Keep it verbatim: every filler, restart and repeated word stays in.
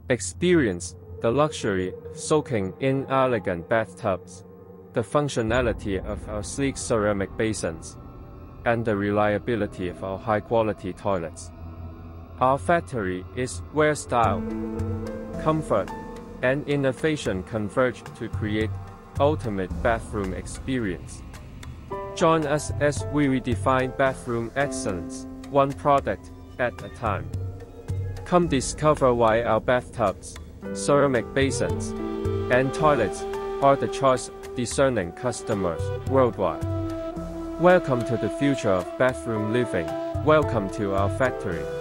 Experience the luxury of soaking in elegant bathtubs, the functionality of our sleek ceramic basins, and the reliability of our high-quality toilets. Our factory is ware style. Comfort and innovation converge to create ultimate bathroom experience. Join us as we redefine bathroom excellence, one product at a time. Come discover why our bathtubs, ceramic basins, and toilets are the choice of discerning customers worldwide. Welcome to the future of bathroom living. Welcome to our factory.